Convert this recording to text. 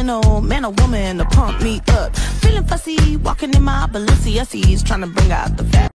emotional, man or woman to pump me up. Feeling fussy, walking in my Balenciennes, trying to bring out the fat.